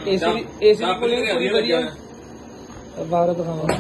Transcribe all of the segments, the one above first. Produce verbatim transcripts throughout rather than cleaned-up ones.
AC AC cooling पूरी बढ़िया बाहर दिखावा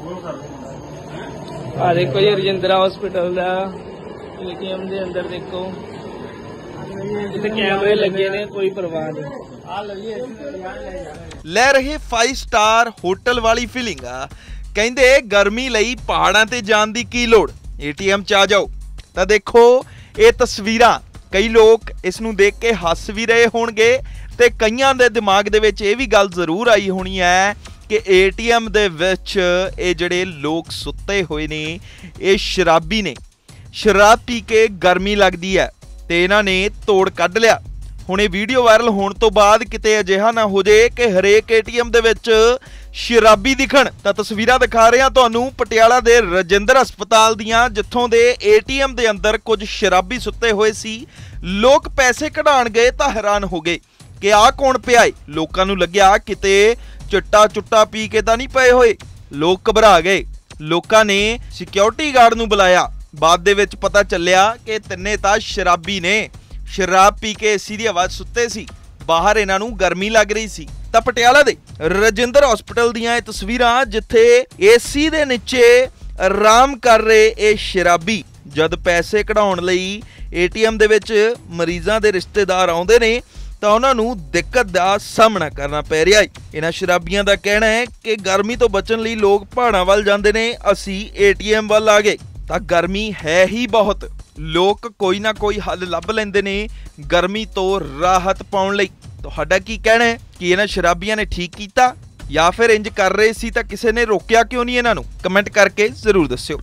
आ देखो ये रजिंद्रा हॉस्पिटल दा एटीएम दे अंदर देखो इत्थे कैमरे लगे ने कोई परवाह नहीं आ लगी ले रहे फाइव स्टार होटल वाली फीलिंग कहंदे गर्मी लई पहाड़ां ते जाण दी की लोड़ एटीएम च आ जाओ। तां देखो ये तस्वीरां कई लोग इस नूं देख के हस भी रहे होणगे ते कईयां दे दिमाग दे विच इह वी गल जरूर आई होनी है कि एटीएम दे विच ये जिहड़े लोग सुत्ते होए ने ये शराबी ने, शराब पी के गर्मी लगदी है ते इन्हां ने तोड़ कढ लिया। हुण ये वीडियो वायरल होने तो बाद किते अजिहा ना हो जाए कि हरेक एटीएम दे विच शराबी दिखण। तां तस्वीरां दिखा रहे हां तुहानूं पटियाला दे रजिंदर हस्पताल दियां जिथों दे एटीएम दे अंदर कुछ शराबी सुत्ते होए सी। लोग पैसे कढाण गए तां हैरान हो गए कि आ कौन पिया है। लोकां नूं लग्या किते चिट्टा चुट्टा पी के तां नहीं पए होए। लोग घबरा गए। लोकां ने सिक्योरिटी गार्ड नूं बुलाया। बाद दे विच पता चलिया कि तिन्ने तां शराबी ने, शराब पी के एसी दी आवाज़ सुत्ते सी। बाहर इन्हां नूं गर्मी लग रही सी। तां पटियाला दे रजिंदर हॉस्पिटल दियां तस्वीरां जिथे एसी दे नीचे आराम कर रहे ये शराबी जद पैसे कढाउण लई एटीएम दे विच मरीजां दे रिश्तेदार आउंदे ने तां उन्हां नूं दिक्कत दा सामना करना पै रिहा है। इन्हां शराबियां दा कहना है कि गर्मी तो बचण लई लोग पहाड़ां वल जांदे ने, असीं एटीएम वल आ गए। तां गर्मी है ही बहुत, लोग कोई ना कोई हल लभ लैंदे ने गर्मी तो राहत पाउण लई। तुहाडा की कहना है कि इन्हां शराबियां ने ठीक कीता या फिर इंज कर रहे सी तां किसे ने रोकिया क्यों नहीं? इन्हां नूं कमेंट करके जरूर दस्सिओ।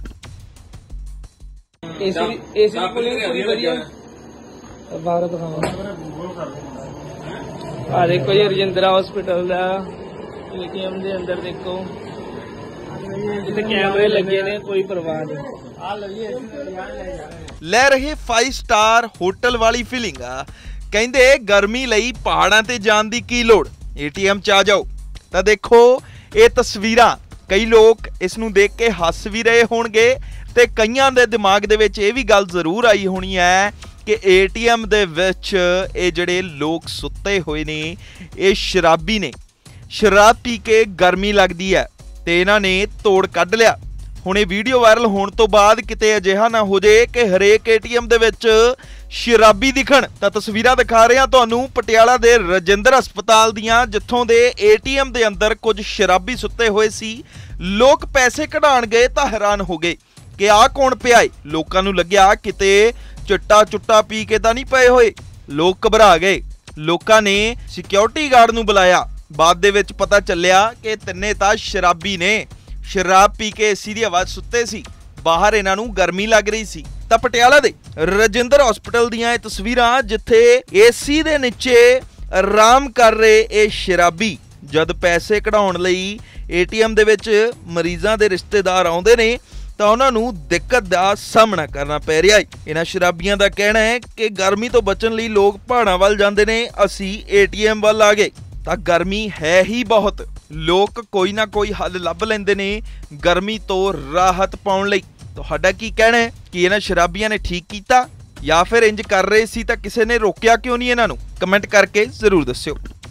एसी एसी कूलिंग पूरी बढ़िया बाहर दिखावा आ देखो ये रजिंद्रा हॉस्पिटल दा एटीएम दे अंदर देखो इत्थे कैमरे लगे ने कोई परवाह नहीं आ लगी ले रहे फाइव स्टार होटल वाली फीलिंग कहंदे गर्मी लई पहाड़ां ते जाण दी की लोड़ एटीएम च आ जाओ। तां देखो ये तस्वीरां कई लोग इस नूं देख के हस भी रहे होणगे ते कईयां दे दिमाग दे विच इह वी गल जरूर आई होनी है कि एटीएम दे विच ये जिहड़े लोग सुत्ते होए ने ये शराबी ने, शराब पी के गर्मी लगदी है ते इन्हां ने तोड़ कढ लिया। हुण ये वीडियो वायरल होने तो बाद किते अजिहा ना हो जाए कि हरेक एटीएम दे विच शराबी दिखण। तां तस्वीरां दिखा रहे हां तुहानूं पटियाला दे रजिंदर हस्पताल दियां जिथों दे एटीएम दे अंदर कुछ शराबी सुत्ते होए सी। लोग पैसे कढाण गए तां हैरान हो गए कि आ कौन पिया है। लोकां नूं लग्या किते चिट्टा चुट्टा पी के तां नहीं पए होए। लोग घबरा गए। लोकां ने सिक्योरिटी गार्ड नूं बुलाया। बाद दे विच पता चलिया कि तिन्ने तां शराबी ने, शराब पी के एसी दी आवाज़ सुत्ते सी। बाहर इन्हां नूं गर्मी लग रही सी। तां पटियाला दे रजिंदर हॉस्पिटल दियां तस्वीरां जिथे एसी दे नीचे आराम कर रहे ये शराबी जद पैसे कढाउण लई एटीएम दे विच मरीजां दे रिश्तेदार आउंदे ने तां उन्हां नूं दिक्कत दा सामना करना पै रिहा है। इन्हां शराबियां दा कहना है कि गर्मी तो बचण लई लोग पहाड़ां वल जांदे ने, असीं एटीएम वल आ गए। तां गर्मी है ही बहुत, लोग कोई ना कोई हल लभ लैंदे ने गर्मी तो राहत पाउण लई। तुहाडा की कहना है कि इन्हां शराबियां ने ठीक कीता या फिर इंज कर रहे सी तां किसे ने रोकिया क्यों नहीं? इन्हां नूं कमेंट करके जरूर दस्सिओ।